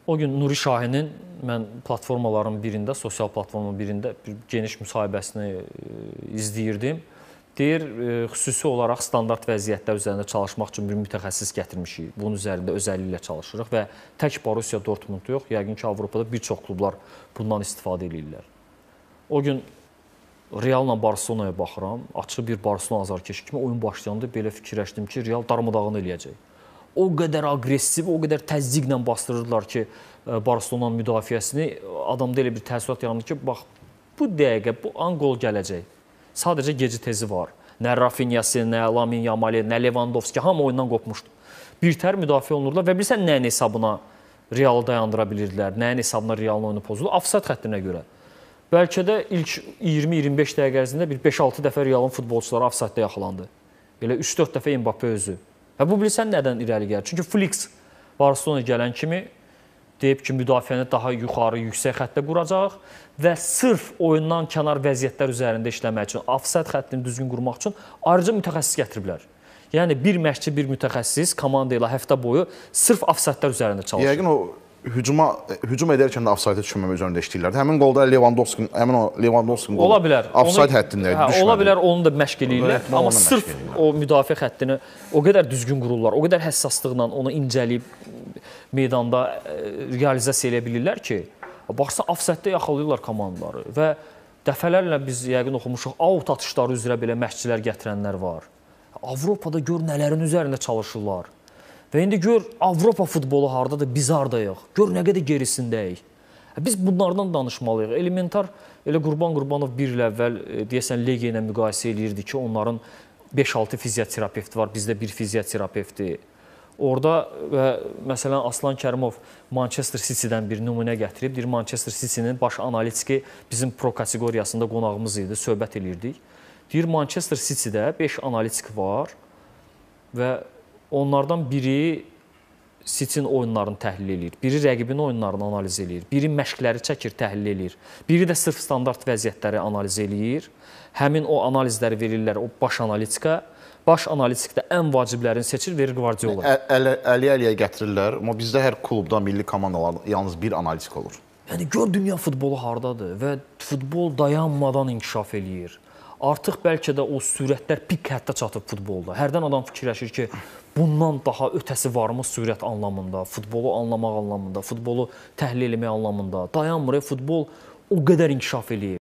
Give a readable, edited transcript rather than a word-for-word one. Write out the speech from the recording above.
O gün Nuri Şahinin mən platformaların birində, sosial platformanın birində bir geniş müsahibəsini izləyirdim. Deyir, xüsusi olaraq standart vəziyyətlər üzərində çalışmaq üçün bir mütəxəssis gətirmişik. Bunun üzərində özəlliklə çalışırıq və tək Borussia Dortmund yox, yəqin ki, Avropada bir çox klublar bundan istifadə edirlər. O gün Realla Barcelonaya baxıram, açıq bir Barcelona azarkeş kimi oyun başlayanda belə fikirləşdim ki, Real darmadağın eləyəcək. O qədər aqressiv, o qədər təzyiqlə bastırırdılar ki, Barcelonanın müdafiəsini, adamda elə bir təəssürat yarandı ki, bax, bu dəqiqə, bu an qol gələcək. Sadəcə geci tezi var. Nə Rafinyası, nə Lamine Yamali, nə Lewandowski, hamı oyundan qopmuşdu. Birtəhər müdafiə olunurlar və bilirsən nəyin hesabına Realı dayandıra bilirdilər, nəyin hesabına Realın oyunu pozuldu? Ofsayt xəttinə görə. Bəlkə də ilk 20-25 dəqiqə ərzində bir 5-6 dəfə Realın futbolçuları ofsaytda yaxalandı. Elə 3-4 dəfə Mbappé özü. Və bu bilirsən nədən irəli gəlir? Çünki Flix Barcelona gələn kimi deyib ki, müdafiəni daha yuxarı, yüksək xəttdə quracaq və sırf oyundan kənar vəziyyətlər üzərində işləmək üçün, ofsayt xəttini düzgün qurmaq üçün ayrıca mütəxəssis gətiriblər. Yəni, bir məşqçi, bir mütəxəssis komanda ilə həftə boyu sırf ofsaytlar üzərində çalışır. Yəqin o hücum edərkən də ofsaytı düşünməmək üzərində işləyirlər. Həmin qolda Lewandowski qolu ofsayt həttində düşmədi. Ola bilər, onu da məşq eləyirlər. Amma sırf o müdafiə xəttini o qədər düzgün qururlar, o qədər həssaslıqla onu incələyib meydanda realizasiya edə bilirlər ki, baxsa ofsaytda yaxalıyırlar komandaları və dəfələrlə biz yəqin oxumuşuq, out atışları üzrə belə məşqçilər gətirənlər var. Avropada gör nələrin üzərində çalışırlar. Və indi gör Avropa futbolu hardadır, biz hardayıq. Gör nə qədər gerisindəyik. Biz bunlardan danışmalıyıq. Elementar, elə Qurbanov bir il əvvəl deyəsən Legiya ilə müqayisə eləyirdi ki, onların 5-6 fizioterapevti var, bizdə bir fizioterapevti. Orada və məsələn Aslan Kərimov Manchester City-dən bir nümunə gətirib, deyir Manchester City-nin baş analitiki bizim pro kateqoriyasında qonağımız idi, söhbət eləyirdik. Deyir Manchester City-də 5 analitik var və onlardan biri City-nin oyunlarını təhlil eləyir, biri rəqibin oyunlarını analiz eləyir, biri məşqləri çəkir, təhlil eləyir, biri də sırf standart vəziyyətləri analiz eləyir. Həmin o analizləri verirlər o baş analitika. Baş analitikdə ən vaciblərini seçir, verir Guardiola. Əliyə gətirirlər, amma bizdə hər klubda, milli komandalarda yalnız bir analitik olur. Yəni, gör dünya futbolu hardadır və futbol dayanmadan inkişaf eləyir. Artıq bəlkə də o sürətlər pik həddə çatıb futbolda. Hərdən adam fikirləşir ki, bundan daha ötəsi varmı sürət anlamında, futbolu anlamaq anlamında, futbolu təhlil etmək anlamında. Dayanmır, futbol o qədər inkişaf eləyir.